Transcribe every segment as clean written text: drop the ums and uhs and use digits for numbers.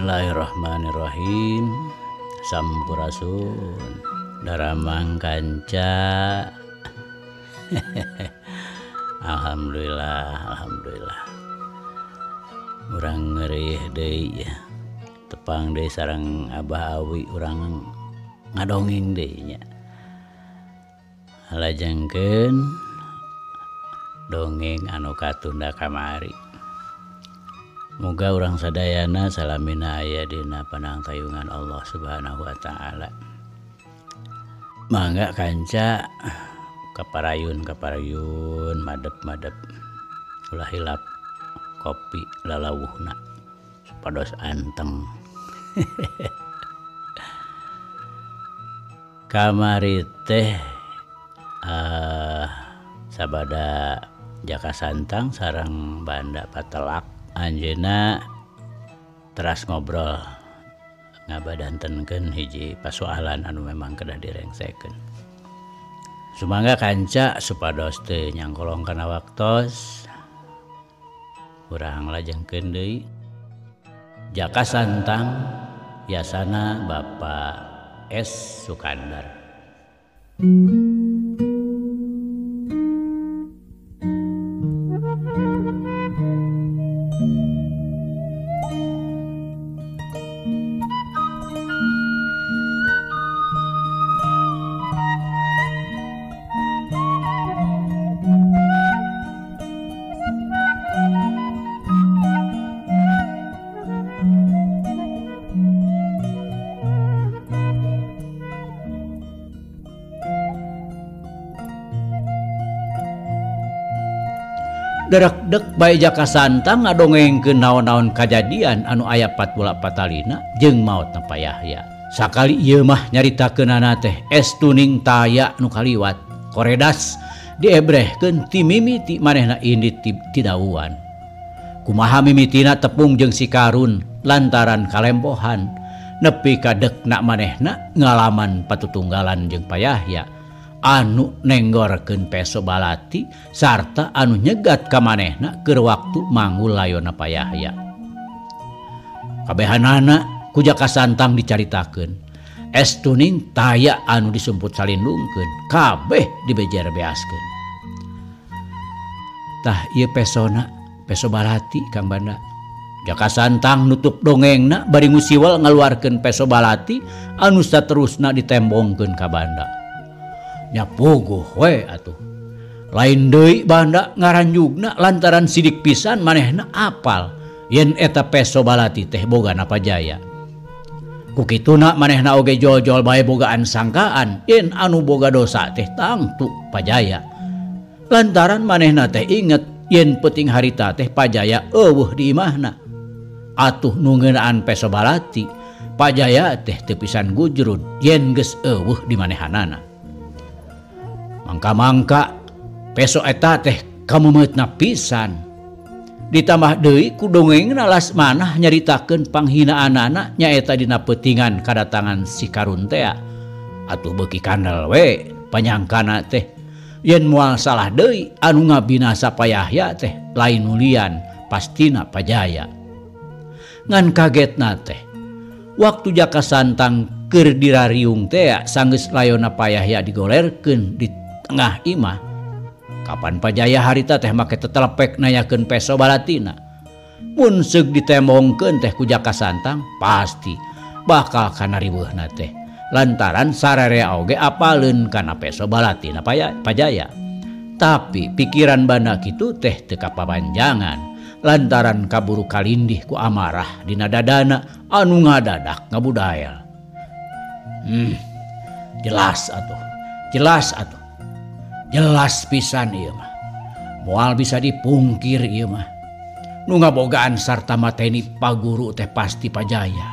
Bismillahirrahmanirrahim. Sampurasun daramang kanca. Alhamdulillah. Urang ngeureuh deui ya. Tepang deui sareng Abah Awi urang ngadongeng deui nya. Lajengkeun dongeng anu katunda kamari. Moga urang sadayana salamina aya dina panangtayungan Allah Subhanahu wa taala. Mangga kanca kaparayun madep ulah hilap kopi lalawuhna supados anteng. Kamari teh sabada Jaka Santang sareng Banda Patelak anjeunna teras ngobrol ngabadantenkeun hiji pasoalan anu memang kedah direngsekeun. Sumangga kanca supados teu nyangkolong kana waktos urang lajengkeun deui Jaka Santang yasana Bapak S. Sukandar. Derak-dek bae Jaka Santang ngadongengkeun naon-naon kajadian anu aya patbola-patalina jeung maotna payahya. Sakali ieu mah nyaritakeunana teh estuning taya nu kaliwat koredas diebrehkeun ti mimiti manehna indit ti dawuan. Kumaha mimitina tepung jeung si karun lantaran kalempohan nepi ka dekna manehna ngalaman patutunggalan jeung payahya anu nenggorkeun peso balati sarta anu nyegat ka manehna keur waktu manggul layona payahya. Kabehanana ku Jaka Santang dicaritakeun estuning taya anu disumput salindungkeun kabeh dibejer-beaskeun. Tah ieu pesona peso balati Kang Banda. Jaka Santang nutup dongengna bari ngusiwel ngaluarkeun peso balati anu saterusna ditembongkeun ka Banda. Nyapuguh we atuh. Lain deui Banda ngaranjugna lantaran sidik pisan manehna apal yen eta peso balati teh bogana pajaya. Kukituna manehna oge jol-jol bae bogaan sangkaan yen anu boga dosa teh tangtu pajaya. Lantaran manehna teh inget yen peuting harita teh pajaya eueuh di imahna. Atuh nu ngeunaan peso balati pajaya teh teu pisan gujrud yen geus eueuh di manehanana. Mangka-mangka peso eta teh kamumeutna pisan. Ditambah deui ku dongengna lasmanah nyaritakeun panghinaanana nyaeta dina peutingan kadatangan si karun teh. Atuh beuki kandel we panyangkana teh yen moal salah deui anu ngabinasa payahya teh lain nulian pastina pajaya. Ngan kagetna teh waktu Jaka Santang keur dirariung teh sanggeus layona payahya digolerkeun di tengah imah. Kapan pajaya harita teh make tetelepek nayakeun peso balatina. Mun seug ditembongkeun teh ku Jaka Santang pasti bakal kana riweuhna teh. Lantaran sararea oge apaleun kana peso balatina pajaya. Tapi pikiran Banda kitu teh teu kapapanjangan lantaran kaburu kalindih ku amarah dina dadana anu ngadadak ngabudayal. Jelas atuh. Jelas pisan ieu mah. Moal bisa dipungkir ieu mah. Nu ngabogaan sarta mateni paguru teh pasti pajaya.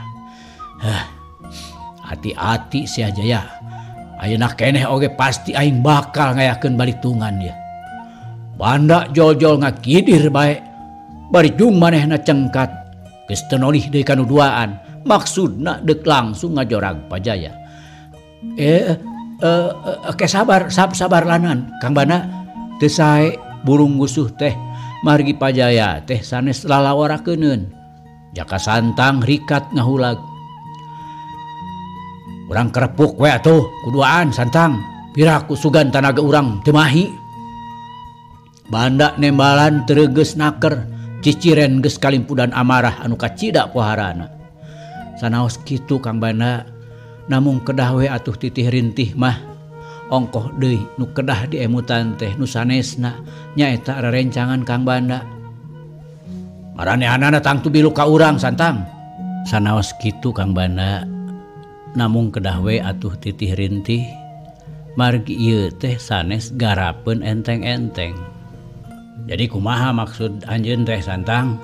Hati-hati si Ajaya. Ayeuna keneh oge pasti aing bakal ngayakeun balitungan dia. Banda jol-jol ngakidir bae. Bari jung manehna cengkat. Geus teu nolih deui kanuduaan. Maksudna deuk langsung ngajorag pajaya. Oke sabar lanan Kang Bana teu sae burung gusuh teh margi pajaya teh sanes lalawarakeun Jaka Santang rikat ngahulag. Urang kerepuk we atuh kuduaan Santang, piraku sugan tanaga urang teu mahi. Banda nembalan tereugeus naker, ciciren geus kalimpudan amarah anu kacida poharana. Sanaos kitu Kang Banda, namung kedah we atuh titih rintih mah ongkoh deui nu kedah diemutan teh nu sanesna nyaeta rerencangan Kang Banda. Maranehanana tang tubilu ka urang Santang. Sanaos kitu Kang Banda, namung kedah we atuh titih rintih margi ieu teh sanes garapeun enteng-enteng. Jadi kumaha maksud anjeun teh Santang?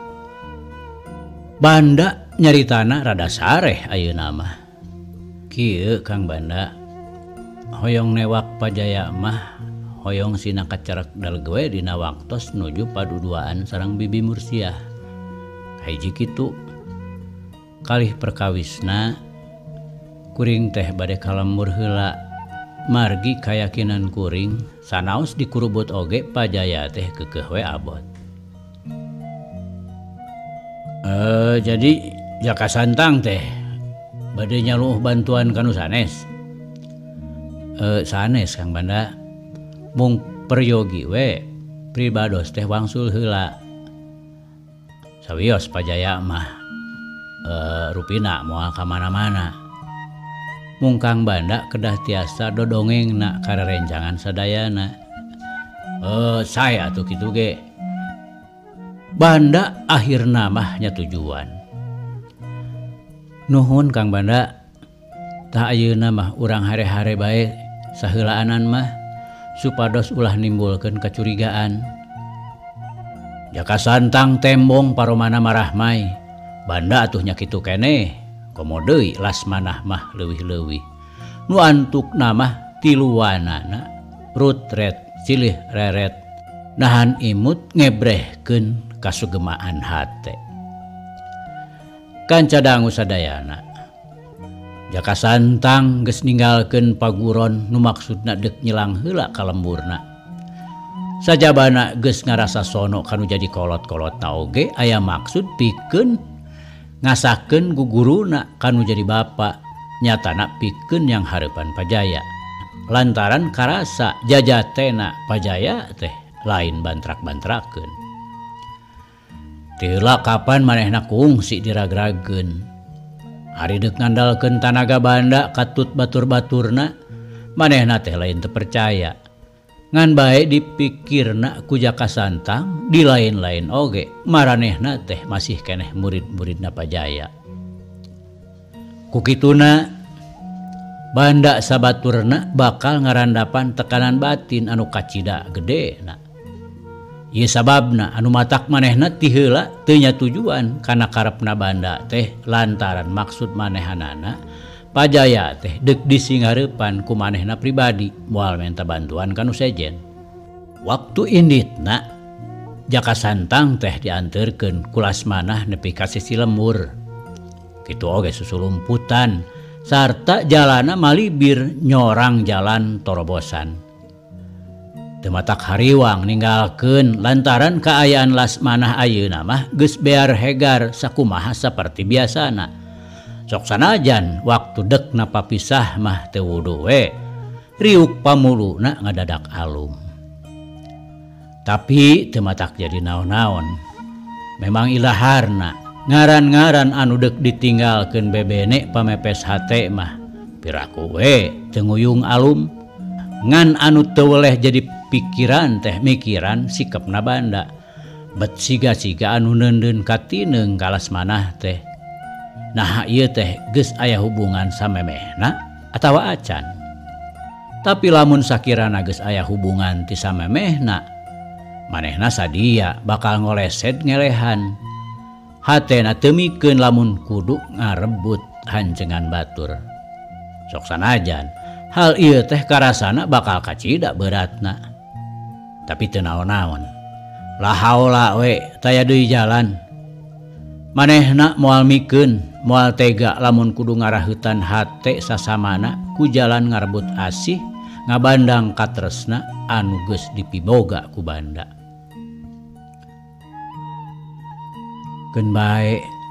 Banda nyaritana rada sareh ayeuna mah. Kieu Kang Banda, hoyong newak Pajaya mah hoyong sina kacerek dalgewe dina waktos nuju paduduaan sareng Bibi Mursiah. Hiji kitu, kalih perkawisna kuring teh bade kalembur heula margi kayakinan kuring sanaos dikurubut oge Pajaya teh keukeuh we abot. Jadi Jaka Santang teh bade nyaluh bantuan kanu sanes. Sanes Kang Banda, mung peryogi we pribados teh wangsul heula. Sawios Pajaya mah rupina moal ka mana-mana. Mung Kang Banda kedah tiasa dodongengna karerencangan sadayana. Saya atuh kitu ge. Banda akhirna mah nya tujuan. Nuhun Kang Banda, tah ayeuna mah urang hare-hare bae saheulaanan mah supados ulah nimbulkeun kacurigaan. Jaka Santang tembong paromana marahmai, Banda atuh nya kitu keneh, komo deui lasmanah mah leuwih-leuwih. Nu antukna mah tiluanana rutret silih reret nahan imut ngebrehkeun kasugemaan hate. Kanca dangu sadayana, Jaka Santang geus ninggalkeun paguron nu maksudna deuk nyelang heula ka lemburna. Sajabana geus ngarasa sono kanu jadi kolot-kolotna oge aya maksud pikeun ngasakeun guguruna kanu jadi bapa, nyatana pikeun yang hareupan Pajaya. Lantaran karasa jajatena Pajaya teh lain bantrak-bantrakeun. Teu heula kapan manehna kungsi diragrageun. Ari deuk ngandalkeun tanaga Banda katut batur-baturna, manehna teh lain teu percaya. Ngan bae dipikirna ku Jaka Santang di lain-lain oge maranehna teh masih keneh murid-muridna Pajaya. Kukituna Banda sabaturna bakal ngarandapan tekanan batin anu kacida gedena. Ieu sababna anu matak manehna ti heula teu nya tujuan kana karepna Banda teh lantaran maksud manehanana Pajaya teh deuk disingareupan ku manehna pribadi moal menta bantuan kanu sejen. Waktu inditna Jaka Santang teh dianterkeun ku lasmanah nepi ka sisi lembur. Kitu oge susulumputan sarta jalana malibir nyorang jalan torobosan. Teu matak hariwang ninggalkeun lantaran kaayaan lasmanah ayeuna mah geus bear hegar sakumaha saperti biasana. Sok sanajan waktu dekna papisah mah teu wudu we, riuk pamuluna ngadadak alum. Tapi teu matak jadi naon-naon. Memang ilaharna ngaran-ngaran anu deuk ditinggalkeun bebene pamepes hate mah piraku we teu nguyung alum. Ngan anu teu weleh jadi pikiran teh mikiran sikepna Banda. Bet siga-siga anu neundeun katineung ka lasmanah teh. Nah ieu teh geus aya hubungan samemehna atawa acan. Tapi lamun sakirana geus aya hubungan ti samemehna, manehna sadia bakal ngoleset ngelehan. Hatena teu mikeun lamun kudu ngarebut hancengan batur. Sok sanajan hal ieu teh karasana bakal kacida beratna. Tapi teu naon-naon. La haula we taya deui jalan. Manehna moal mikeun, moal tega lamun kudu ngarahutan hate sasamana ku jalan ngarebut asih ngabandang katresna anu geus dipiboga ku Banda. Keun bae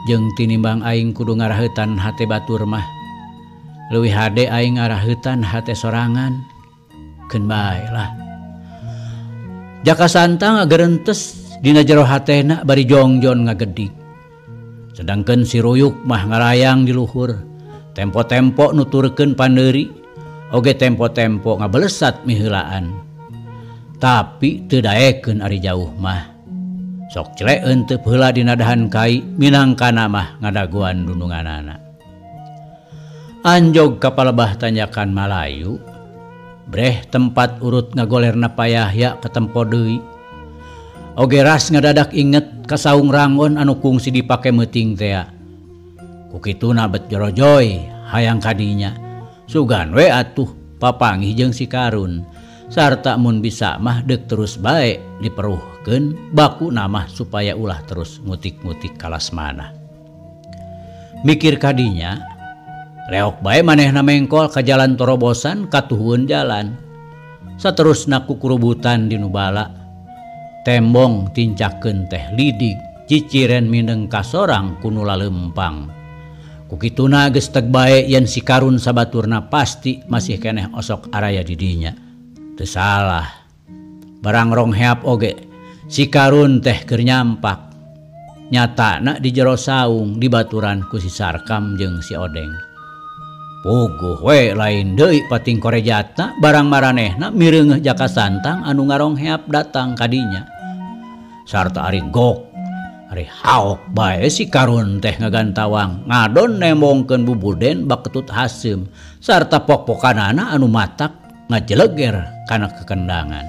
jeung tinimbang aing kudu ngaraheutan hate batur mah leuwih hade aing ngaraheutan hate sorangan. Keun bae lah. Jaka Santang ngagerentes dina jero hatena bari jongjon ngagedik. Sedangkeun si Ruyuk mah ngarayang di luhur. Tempo-tempo nuturkeun pandeuri, oge tempo-tempo ngabelesat miheulaan. Tapi teu daekeun ari jauh mah. Sok celeun teu heula dina dahan kai minangkana mah ngadaguan dundunganana. Anjog ka palebah tanjakan Malayu, breh tempat urut ngagolerna payahya ketempo deui. Oge ras ngadadak inget ka saung rangon anu kungsi dipake meuting teh. Kukituna bet jorojoy hayang kadinya. Sugan we atuh papanggih jeung si Karun. Sarta mun bisa mah deuk terus bae diperuhkeun baku namah supaya ulah terus ngutik-ngutik kalasmana. Mikir kadinya, leok bae manehna mengkol ka jalan torobosan katuhun jalan. Saterusna kukurubutan di nubala. Tembong tincakeun teh lidig ciciren mindeng kasorang kuno lalempang. Kukituna geus teg bae yen si Karun sabaturna pasti masih keneh osok araya di dinya. Teu salah. Barang rong heap oge si Karun teh keur nyampak. Nyatana di jero saung dibaturan ku si Sarkam jeung si Odeng. Puguh we lain deui pating korejatna barang maranehna mireungeuh Jaka Santang anu ngarong heap datang kadinya. Sarta ari gok, ari haok bae si Karun teh ngagantawang ngadon nembongkeun bubuden bak ketut haseum sarta pok-pokanana anu matak ngajeleger kana kekendangan.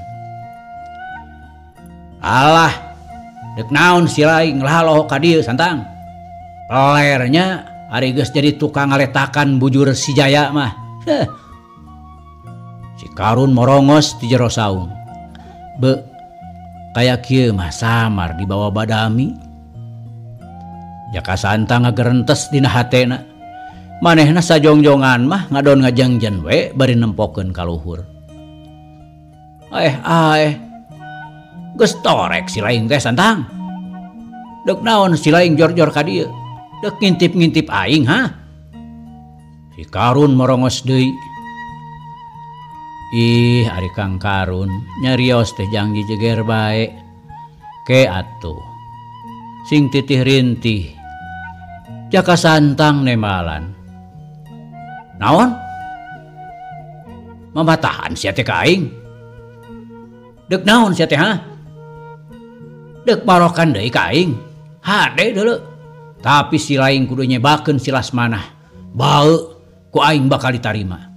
Alah, deuk naon si Laing laloh ka dieu Santang? Pelernya ari geus jadi tukang ngaletakan bujur si Jaya mah. Si Karun morongos di jero saung. Be kayak kieu mah samar di bawah badami. Jaka Santang ngagerentes dina hatena. Manehna sajongjongan mah ngadon ngajengjen we bari nempokeun ka luhur. Geus torek si Laing teh Santang. Deuk naon si Laing jor-jor ka dieu? Deuk ngintip-ngintip aing ha? Si Karun morongos deui. Ih, ari Kang Karun nyarios teh jang dijeger bae. Ke atuh. Sing titih rintih. Jaka Santang nemalan. Naon? Mamatahan sia teh ka aing. Deuk naon sia teh ha? Deuk marokan deui ka aing. Hade deuleu. Tapi si Laing kudu nyebakeun si Lasmanah. Baeu ku aing bakal ditarima.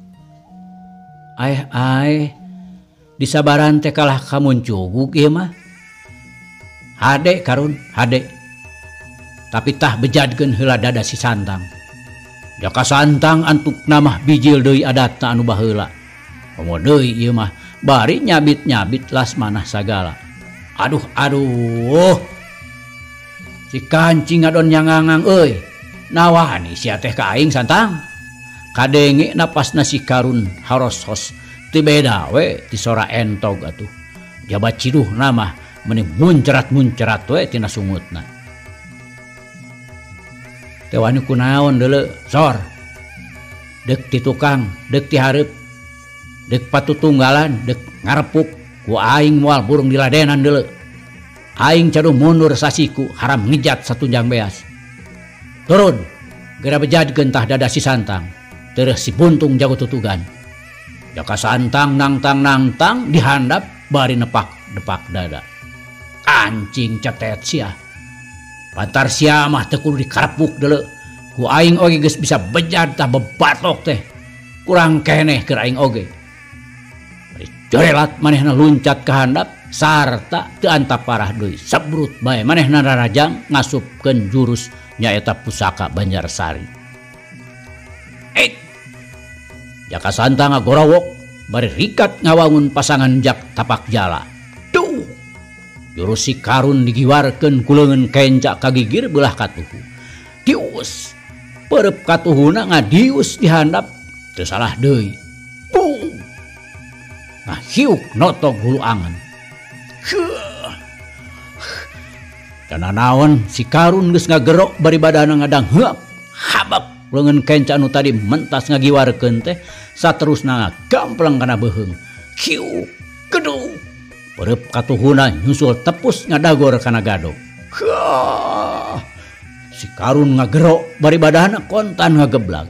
Disabaran teh kalah kamuncuguk ieu mah. Hade Karun, hade. Tapi tah bejadkeun heula dada si Santang. Jaka Santang antuk namah bijil deui adatna anu baheula. Komo deui ieu mah bari nyabit-nyabit Lasmanah sagala. Aduh. Si kancing ngadon nyangangang euy. Nawani sia teh ka aing Santang? Kadenge napasna si Karun harosos ti beda we ti sora entog atuh. Jabat ciduh nama meni muncrat-muncrat we tina sungutna. Teu wani kunaon deuleu, Sor? Deuk ti tukang, deuk ti hareup. Deuk patutunggalan, deuk ngarepuk ku aing moal burung diladenan deuleu. Aing caduh mundur sasiku haram ngejat satunjang beas. Turun, geura bejadkeun tah dada si Santang. Terus si buntung jago tutugan. Jaka Santang nangtang dihandap bari nepak-depak dada. Kancing cetet sia. Pantar sia mah teu kudu dikarepuk deuleu. Ku aing oge geus bisa bejad tah bebatok teh. Kurang keneh keur aing oge. Bari jorelat manehna luncat ka handap sarta teu antap parah deui. Sabrut bae manehna rarajang ngasupkeun jurus nyaeta pusaka Banjarsari. Jaka Santang ngagorowok bari rikat ngawangun pasangan jak tapak jala. Duh! Jurus si Karun digiwarkeun ku leungeun kencak kagigir belah katuhu. Dius! Perep katuhuna ngadius dihandap teu salah deui. Bung! Ngahiuk notog hulu angen. Dana naon si Karun geus ngagerok bari badana ngadang heup habak leungeun kenca anu tadi mentas ngagiwarkeun teh saterusna gamplang kana beuheung kiu gedung pereup katuhuna nyusul tepus ngadagor kana gado. Si Karun ngagerok bari badana kontan ngageblag.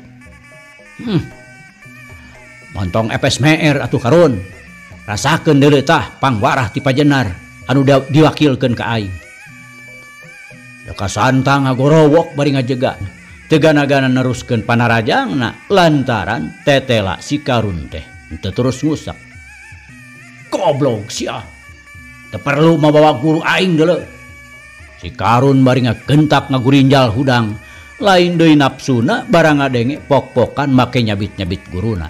Montong epes meer atuh Karun. Rasakeun deuleu tah pangwarah ti Pajenar anu diwakilkeun ka aing. Jaka santang ngagorowok bari ngajegan. Tegana-gana neruskeun panarajangna lantaran tetela si Karun teh teu terus ngusak. Goblok sia. Teu perlu mabawa guru aing deuleu. Si Karun bari ngagentak ngagurinjal hudang. Lain deui nafsuna barang ngadenge pok-pokan make nyabit-nyabit guruna.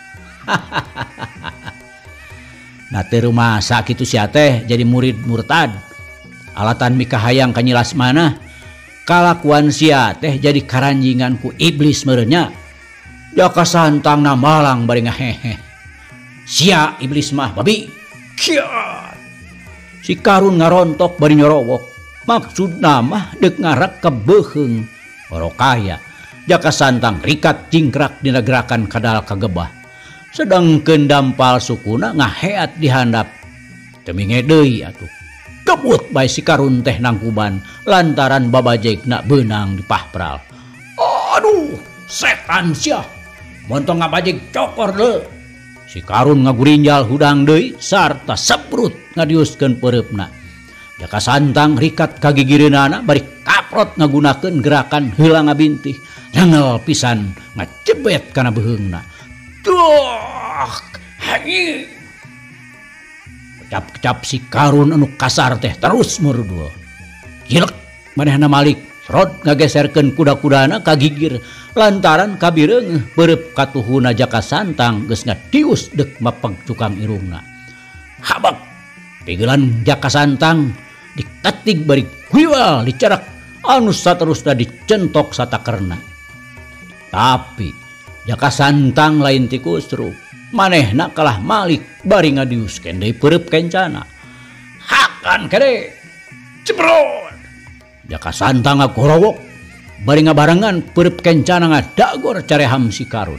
Nah teu rumasa kitu sia teh jadi murid murtad. Alatan mikahayang ka Nyi Lasmana. Kalakuan sia teh jadi karanjingan ku iblis meureunnya. Jaka santangna malang bari ngahehe. Sia iblis mah babi. Kiat. Si Karun ngarontok bari nyorowok. Maksudna mah deuk ngarak ka beuheung orokaya. Jaka santang rikat cingkrak dina gerakan kadal kagebah. Sedangkeun dampal sukuna ngaheat di handap. Teu minge deui atuh. Kebut bae si Karun teh nangkuban lantaran babajegna beunang di pahpral. Aduh, setan sia. Montong ngabajeg cokor deui. Si Karun ngagurinjal hudang deui sarta seprut ngadiuskeun pereupna. Jaka santang rikat kagigireunana bari kaprot ngagunakeun gerakan heula ngabintih. Nyangel pisan ngajebet kana beuheungna. Duh, hanyi. Kecap-kecap si Karun anu kasar teh terus murudul. Gilek manehna malik serot ngageserkeun kuda-kudana ka gigir lantaran kabireung pereup katuhuna Jaka Santang geus ngadius deuk mapeg cukang irungna. Habak pigelan Jaka Santang diketig bari guiwal dicerak anu saterusna dicentok satakerna. Tapi Jaka Santang lain ti kusruk. Manehna kalah malik bari ngadiuskeun deui pereup kencana. Hakan kade. Cebrot. Jaka Santang ngagorowok bari ngabarengan pereup kencana ngadagor careham si Karun.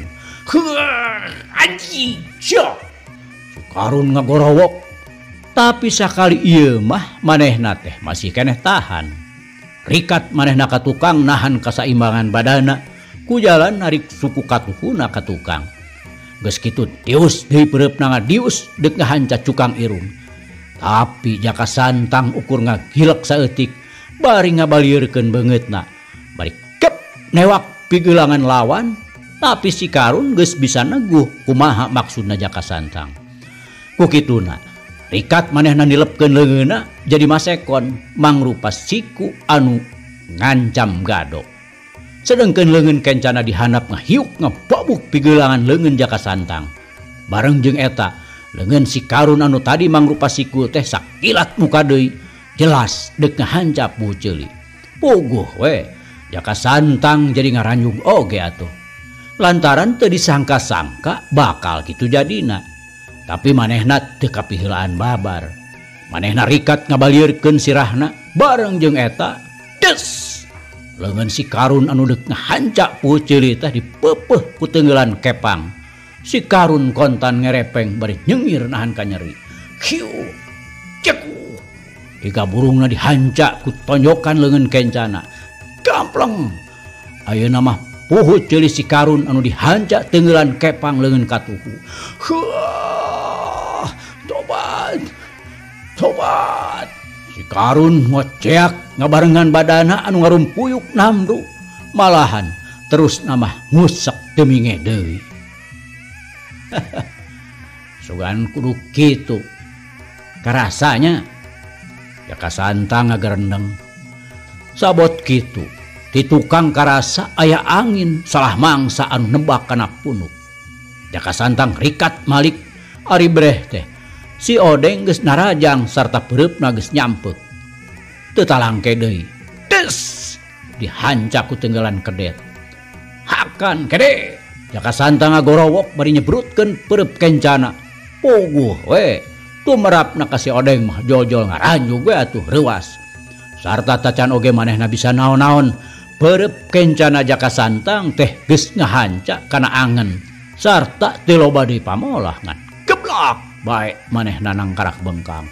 Aji. Si Karun ngagorowok tapi sakali ieu mah manehna teh masih keneh tahan. Rikat manehna ka tukang nahan kasaimbangan badana ku jalan narik suku katuhuna ka tukang. Geus kitu dius deui pereupna ngadius deuk ngahanca cukang irung. Tapi Jaka Santang ukur ngagilek saeutik bari ngabalieurkeun beungeutna. Bari kep newak pigelangan lawan tapi si Karun geus bisa neguh kumaha maksudna Jaka Santang. Ku kituna rikat manehna nilepkeun leungeunna jadi masekon mangrupa siku anu ngancam gado. Sedangkeun leungeun kencana dihandap ngahiuk ngababuk pigelangan leungeun Jaka Santang. Bareng jeung eta, leungeun si Karun anu tadi mangrupa siku teh sakilat muka deui, jelas deuk ngahancap buceuli. Puguh we, Jaka Santang jadi ngaranjug oge atuh. Lantaran teu disangka-sangka bakal kitu jadina. Tapi manehna teu kapiheulaan babar. Manehna rikat ngabalieurkeun sirahna bareng jeung eta, des. Leungeun si Karun anu deuk ngahancak puceuli teh dipeupeuh ku teunggelan kepang. Si Karun kontan ngerepeng bari nyengir nahan ka nyeri. Kiu. Ceku. Iga burungna dihancak ku tonjokan leungeun kencana. Gampleng. Ayeuna mah puhu ceuli si Karun anu dihancak teunggelan kepang leungeun katuhu. Tobat. Tobat. Si Karun ngoceak ngabarengan badana anu ngarumpuyuk namru. Malahan terus namah ngusek teu minge deui. Sugan kudu kitu. Karasanya Jaka Santang ngagerendeng. Sabot kitu ti tukang karasa aya angin salah mangsa anu nebak kana punuk. Jaka Santang rikat malik ari breh teh. Si Odeng geus narajang sarta pereupna geus nyampek. Teu talangke deui. Des! Dihancak ku teunggelan kedet. Hakan kede. Jaka Santang ngagorowok bari nyebrutkeun pereup kencana. Puguh we. Tumerapna ka si Odeng mah jol-jol ngaranjug we atuh reuas. Sarta tacan oge manehna bisa naon-naon perep kencana Jaka Santang teh geus ngahanca kana angen sarta teu loba deui pamolah ngan geblak bae manehna nangkarak bengkang.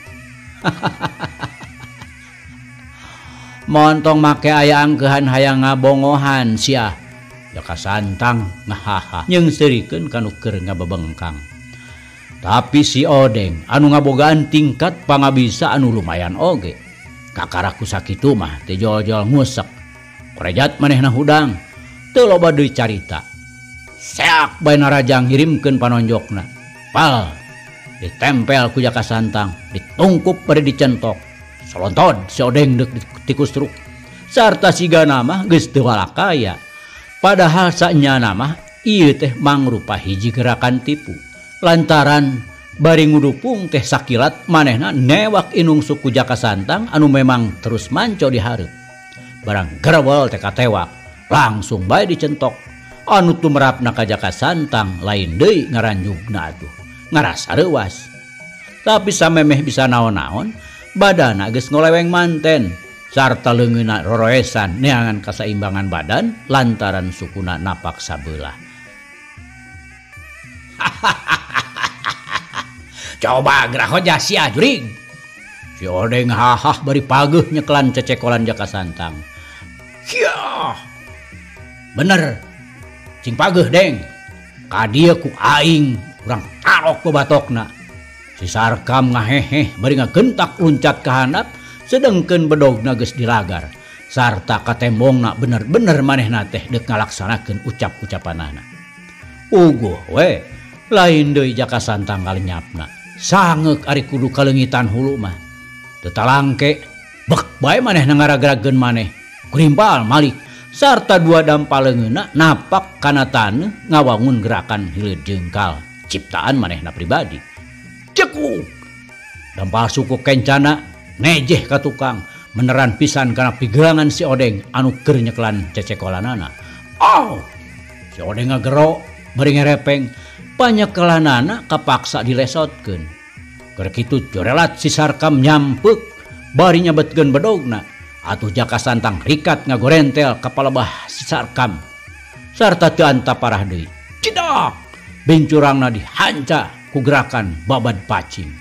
Montong make aya angkehan hayang ngabongohan sia Jaka Santang ngahaha nyeungseurikeun kanu keur ngabebengkang. Tapi si Odeng anu ngabogaan tingkat pangabisa anu lumayan oge. Kakaraku sakitu mah teu jol-jol ngusek. Korejat manehna hudang teu loba deui carita. Seak bae narajang ngirimkeun panonjokna. Pal ditempel ku Jaka Santang, ditungkup bari dicentok. Solontod si Odeng deuk tikus truk. Sarta sigana mah geus teu walakaya. Padahal saenyana mah ieu teh mangrupa hiji gerakan tipu. Lantaran bari ngudupung teh sakilat manehna newak inung suku Jaka Santang anu memang terus manco di hareup. Barang gerebel teh katewak langsung bae dicentok. Anu tumrapna ka Jaka Santang lain deui ngaranjugna atuh ngarasa reuwas. Tapi samemeh bisa naon-naon badana geus ngoleweng manten sarta leungeunna roroesan neangan kasaimbangan badan lantaran sukuna napak sabelah. Coba gerah hoja sia jurig. Si Odeng hahah bari pageuh nyekelan cecekolan Jaka Santang. Sia. Bener. Cing pageuh deng. Ka dieu ku aing urang tarok bebatokna. Si Sarkam ngaheheh bari ngagentak luncat ka handap sedengkeun bedogna geus dilagar. Sarta ka tembongna bener-bener manehna teh deuk ngalaksanakeun ucap-ucapanana. Uguh we, lain deui Jaka Santang kalenyapna. Sangeuk ari kudu kalengitan hulu mah. Teu talangke bek bae manehna ngaragarageun maneh. Kurimpal malik sarta dua dampal leungeunna napak kana taneuh ngawangun gerakan hileud jeungkal ciptaan manehna pribadi. Cekuk. Dampal suku kencana nejeh ka tukang meneran pisan kana pigerangan si Odeng anu keur nyekelan cecekolanana. Oh. Si Odeng ngagero bari ngerepeng panyekelanana kapaksa dilesotkeun. Keur kitu jorelat si Sarkam nyampeuk bari nyabetkeun bedogna. Atuh Jaka Santang rikat ngagorentel ka palebah si Sarkam. Sarta teu anta parah deui. Cidak! Bincurangna dihanca ku gerakan babad pacing.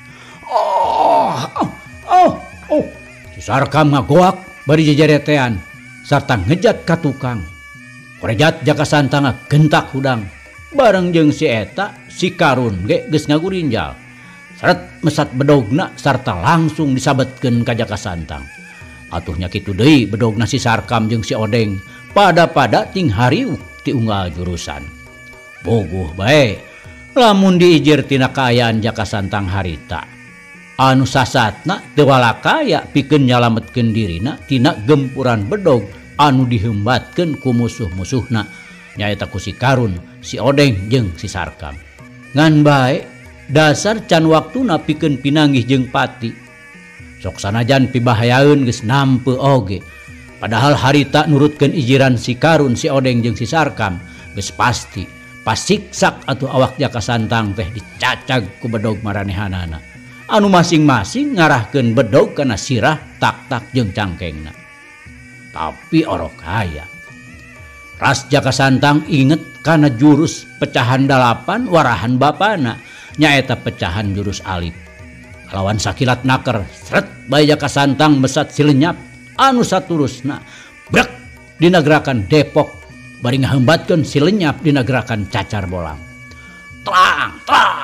Oh. Si Sarkam ngagoak bari jejeretean sarta ngejat ka tukang. Korejat Jaka Santang gentak hudang. Bareng jeung si eta si Karun ge geus ngagurinjal. Seret mesat bedogna sarta langsung disabetkeun ka Jaka Santang. Atuhnya kitu deui bedogna si Sarkam jeung si Odeng pada ting hariuk ti unggal jurusan. Bogoh bae lamun diijir tina kaayaan Jaka Santang harita. Anu sasatna teu walakaya pikeun nyalametkeun dirina tina gempuran bedog anu dihembatkeun ku musuh-musuhna nyaeta ku si Karun, si Odeng jeung si Sarkam. Ngan bae dasar can waktuna pikeun pinanggih jeung pati. Sok sanajan pibahayaeun geus nampe oge. Padahal harita nurutkeun ijiran si Karun, si Odeng jeung si Sarkam geus pasti pasiksak atuh awak Jaka Santang teh dicacag ku bedog maranehanana. Anu masing-masing ngarahkeun bedog kana sirah, tak-tak jeung cangkengna. Tapi orok haya. Ras Jaka Santang inget kana jurus pecahan dalapan warahan bapana nyaeta pecahan jurus alif. Lawan sakilat naker seret bae Jaka Santang mesat silenyap anu saturusna brek dina gerakan Depok bari ngahembatkeun silenyap dina gerakan cacar bolang. Tlang.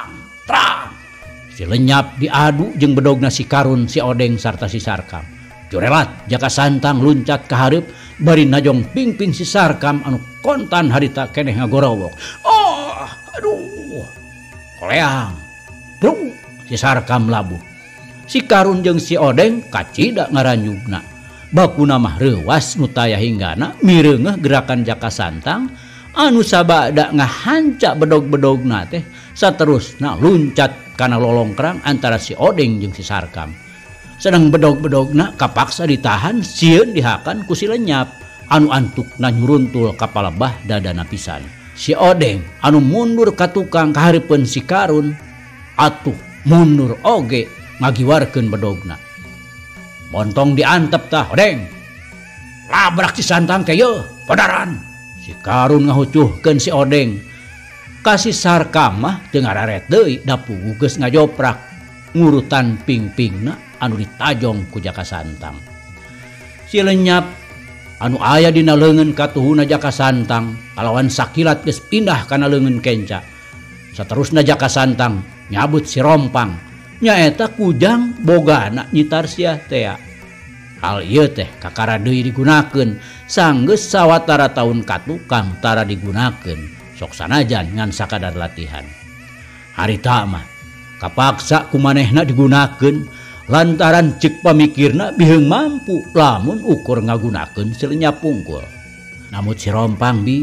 Silenyap diadu jeung bedogna si Karun, si Odeng sarta si Sarkam. Jorelat Jaka Santang luncat ka hareup bari najong pingping si Sarkam anu kontan harita keneh ngagorowok. Oh, aduh. Koleang. Bro, si Sarkam labuh. Si Karun jeung si Odeng kacida ngaranjugna. Bakuna mah reuwas nu taya hinggana mireungeuh gerakan Jaka Santang anu sabada ngahanca bedog-bedogna teh saterusna luncat kana lolongkrang antara si Odeng jeung si Sarkam. Sedang bedog-bedogna kapaksa ditahan sieun dihakan ku si Lenyap anu antukna nyuruntul ka palebah dadana pisan. Si Odeng anu mundur ka tukang kahareupeun si Karun atuh mundur oge ngagiwarkeun bedogna. montong diantep tah odeng. Labrak si Santang teh yeuh, podaran. Si Karun ngahucuhkeun si odeng. Kasih Sarkam mah teu ngararet deui da puguh geus ngajoprak ngurutan ping-pingna anu ditajong ku Jaka Santang. Si Lenyap anu aya dina leungeun katuhuna Jaka Santang kalawan sakilat geus pindah kana leungeun Kenca. Saterusna Jaka Santang nyabut si Rompang nyaeta kujang bogana Nyi Tarsiah teh. Hal ieu teh kakara deui digunakeun sanggeus sawatara taun katukang tara digunakeun sok sanajan ngan sakadar latihan. Harita mah kapaksa kumanehna digunakeun lantaran ceuk pamikirna biheung mampu lamun ukur ngagunakeun si Lenyap pungkul. Namun si Rompang bi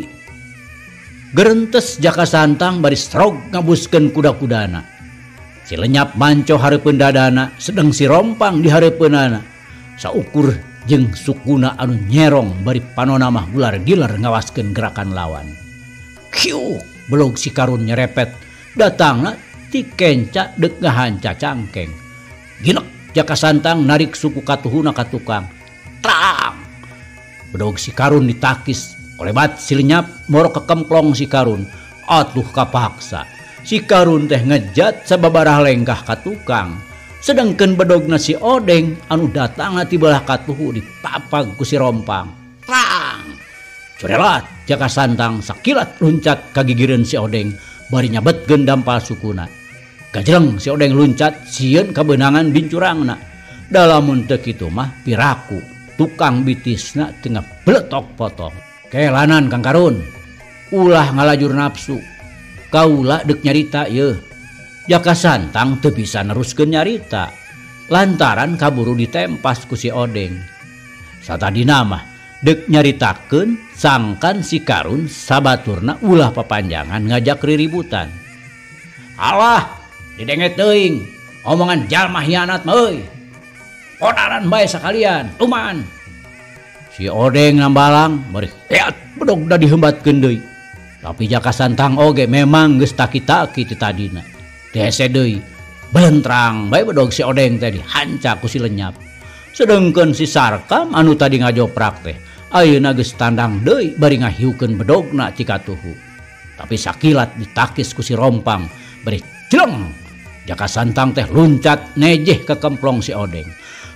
gerentes Jaka Santang bari strog ngabuskeun kuda-kudana. Si Lenyap manco hareupeun dadana sedeng si Rompang di hareupeunana. Saukur jeung sukuna anu nyerong bari panona mah gular-gilar ngawaskeun gerakan lawan. Kiu belog si Karun nyerepet datangna ti Kenca deuk ngahanca cangkeng. Ginek Jaka Santang narik suku katuhuna ka tukang. Trang! Bedog si Karun ditakis kolebat si Lenyap moro kekemplong si Karun. Atuh kapaksa si Karun teh ngejat sababarah lenggah ka tukang. Sedangkan bedogna si odeng anu datang ti belah katuhu dipapag ku si Rompang. Prang! Corelat Jaka Santang sakilat luncat kagigireun si odeng bari nyabetkeun dampal sukuna. Gajreng si odeng luncat sieun kabeunangan bincurangna. Da lamun teu kitu mah piraku tukang bitisna teu ngabletok potong. Kelanan Kang Karun. Ulah ngalajur nafsu. Kaula deuk nyarita yeuh. Jaka Santang teu bisa neruskeun nyarita lantaran kaburu ditempas ku si odeng. Satadina mah deuk nyaritakeun sangkan si Karun sabaturna ulah papanjangan ngajak riributan. Alah, didenget teuing omongan jalma hianat mah euy. Podaran bae sakalian, tuman. Si odeng nambalang bari heat bedog da diheumbatkeun deui. Tapi Jaka Santang oge memang geus taki-taki ti tadina. Hese deui belentrang bae bedog si odeng teh dihanca ku si Lenyap. Sedengkeun si Sarkam anu tadi ngajoprak teh ayeuna geus tandang deui bari ngahiukeun bedogna ti katuhu. Tapi sakilat ditakis ku si Rompang bari jeleng. Jaka Santang teh luncat nejeh ke kemplong si odeng.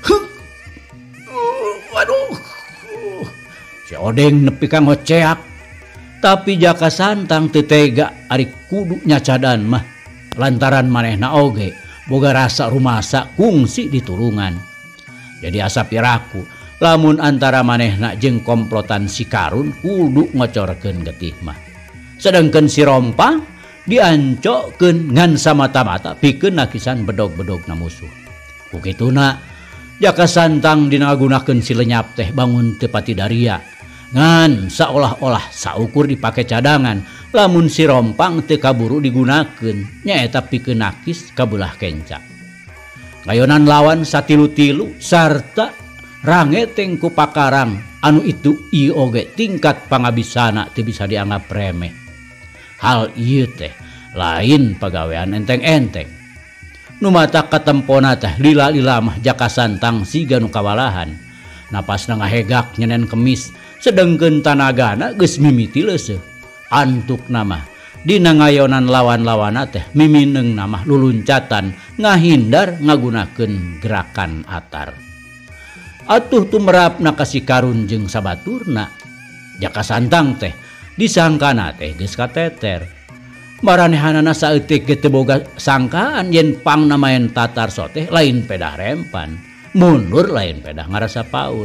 Waduh. Si odeng nepi ka ngoceak. Tapi Jaka Santang teu tega ari kudu nyacadan mah. Lantaran manehna oge boga rasa rumasa kungsi ditulungan. Jadi asa piraku lamun antara manehna jeung komplotan si Karun kudu ngocorkeun getih mah. Sedengkeun si Rompang diancokeun ngan samata-mata pikeun nakisan bedog-bedogna musuh. Ku kituna Jaka Santang dinagunakeun si Lenyap teh bangun teu pati daria. Ngan seolah-olah saukur dipake cadangan lamun si Rompang teu kaburu digunakeun nyaeta pikeun nakis ka beulah Kenca. Ngayonan lawan satilu-tilu sarta rangeteng ku pakarang anu itu ieu oge tingkat pangabisana teu bisa dianggap remeh. Hal ieu teh lain pagawean enteng-enteng. Nu matak katempona teh lila-lila mah Jaka Santang siga nu kawalahan. Napasna ngahegak nyenen kemis sedengkeun tanagana geus mimiti leuseuh. Antukna mah dina ngayonan lawan-lawana teh mimineung mah luluncatan ngahindar ngagunakeun gerakan atar. Atuh tumrapna ka si Karun jeung sabaturna Jaka Santang teh disangkana teh geus kateter. Maranehanana saeutik ge teu boga sangkaan yen pangna maen tatar so teh lain pedah rempan, mundur lain pedah ngarasa paur.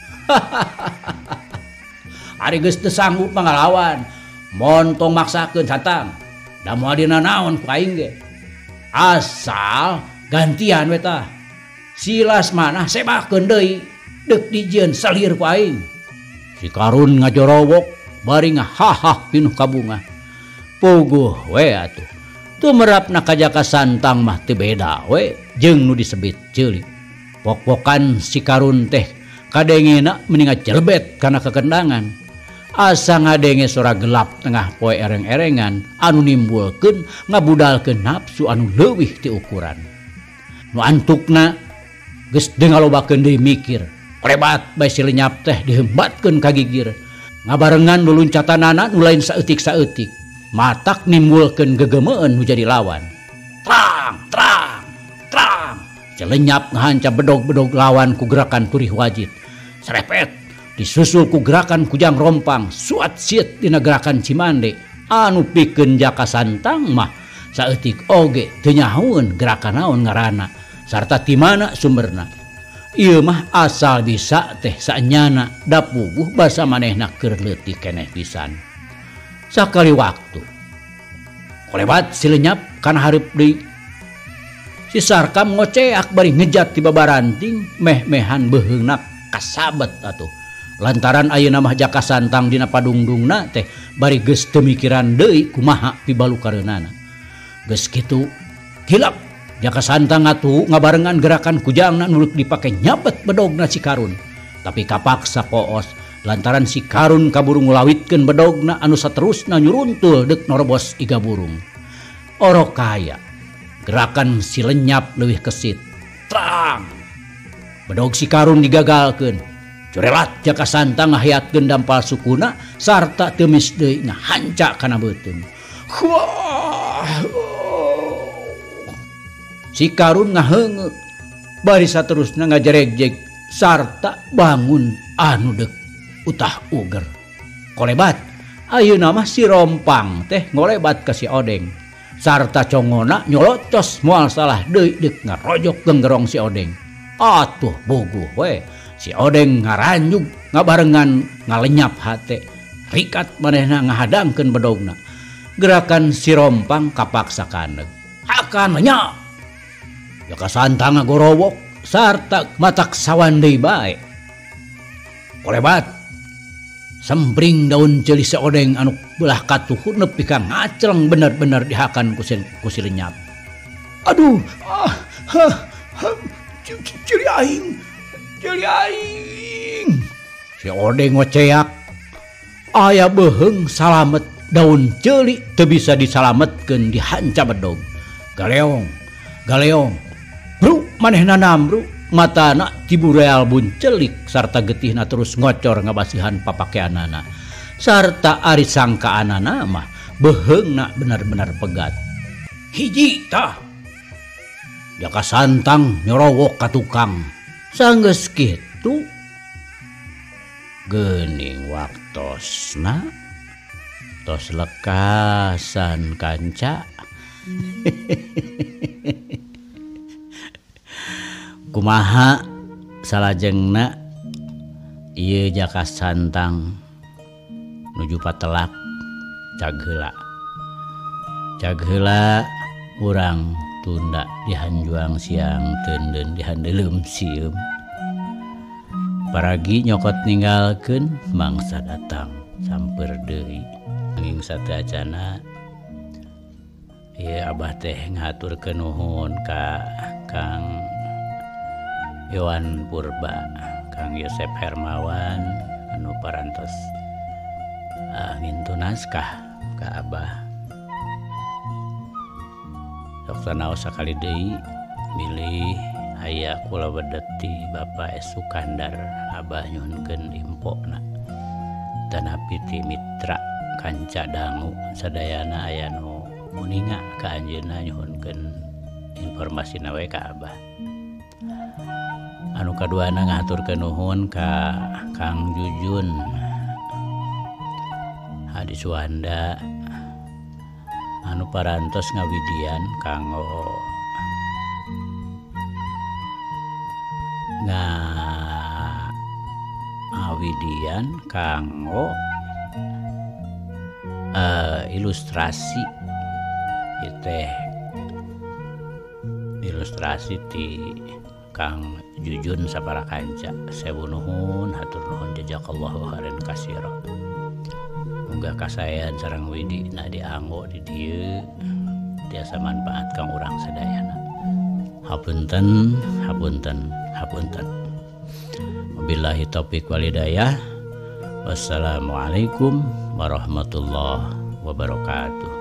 Ari geus teu sanggup ngalawan, montong maksakeun Santang. Da moal dina naon ku aing ge. Asal gantian we tah. Silas manah sebakeun deui, deuk dijieun salir ku aing. Si Karun ngajorowok bari ngahahah pinuh kabungah. Puguh we atuh. Tumrapna ka Jaka Santang mah teu beda we jeung nu disebit ceulik. Pok-pokan si Karun teh kadengena mendingan jelebet kana kekendangan. Asa ngadenge sora gelap tengah poe ereng-erengan anu nimbulkeun ngabudalkeun nafsu anu leuwih ti ukuran. Nu antukna geus dengalobakeun deui mikir. Klebat bae si lenyap teh dihembatkeun ka gigir. Ngabarengan nu luncatanana nu lain saeutik-saeutik. Matak nimbulkeun gegemeun nu jadi lawan. Trang, trang, trang. Si lenyap ngahanca bedog-bedog lawan ku gerakan Turih Wajid. Serepet disusul ku gerakan Kujang Rompang, suat siet dina gerakan Cimande. Anu pikeun Jaka Santang mah saeutik oge teu nyahoeun gerakan naon ngaranna sarta ti mana sumberna. Ieu mah asal bisa teh saenyana da puguh basa manehna keur leutik keneh pisan. Sakali waktu kolebat si lenyap kana hareup deui. Si Sarkam ngoceak bari ngejat ti babaranting meh-mehan beheungna kasabet atuh. Lantaran ayeuna mah Jaka Santang dina padungdungna teh bari geus teu mikiran deui kumaha pibalukareunana. Geus kitu hilap Jaka Santang atuh ngabarengan gerakan kujangna nuluk dipake nyabet bedogna si Karun. Tapi kapaksa poos lantaran si Karun kaburu ngulawitkeun bedogna anu saterusna nyuruntul deuk norobos iga burung. Oro kaya gerakan si lenyap leuwih kesit. Trang. Bedog si Karun digagalkeun. Corelat Jaka Santang ngahiatkeun dampal sukuna sarta teumis deui ngahanca kana beuteung. Si Karun ngaheungeu bari saterusna ngajeregjeg sarta bangun anu deuk utah uger. Kolebat ayeuna mah si Rompang teh ngolebat ka si Odeng sarta congona nyolocos moal salah deui deuk ngarojok genggerong si Odeng. Atuh bogoh we si Odeng ngaranjug ngabarengan ngalenyap hate rikat manehna ngahadangkeun bedogna. Gerakan si Rompang kapaksa kaneg. Akan nya Jaka Santang ngagorowok sarta matak sawan deui bae. Kolebat sempring daun ceuli si Odeng anu belah katuhun nepi ka ngacreng bener-bener dihakan ku si lenyap. Aduh, ceuli aing. Si Odeng ngoceak, aya beheung salamet daun ceuli teu bisa disalametkeun dihanca bedog. Galeong. Bru manehna namru matana tibureal buncelik sarta getihna terus ngocor ngabasihan papakeanana sarta ari sangkaanana mah beheungna benar-benar pegat. Hiji tah Jaka Santang nyorowok ka tukang. Sanggeus kitu geuning waktosna tos lekasan kanca. Kumaha salajengna ieu Jaka Santang nuju patelak cagheula urang tunda dihanjuang siang teundeun dihandeuleum sieum. Paragi nyokot ninggalkeun mangsa datang samper deui. Nanging sateacana ieu Abah teh ngaturkeun nuhun ka Kang Yohan Purba, Kang Yosep Hermawan anu parantos ngintu naskah ka Abah. Sok sanaos sakali deui milih aya kula wedeti Bapak Sukandar Abah nyuhunkeun impona. Tanapi ti mitra kanca dangu sadayana aya nu muninga ka anjeunna nyuhunkeun informasina we ka Abah. Anu kaduana ngaturkeun nuhun ka Kang Jujun Hadi Suwanda anu parantos ngawidian kanggo ngawidian kanggo ilustrasi teh ilustrasi ti Kang Jujun sapara kanca. Sewu nuhun hatur nuhun jazakallahu khairan katsira. Muga kasayan sareng widina dianggo di dieu tiasa manfaat kang urang sadayana. Hapunten. Wabillahi taufik wal hidayah. Wassalamualaikum warahmatullahi wabarakatuh.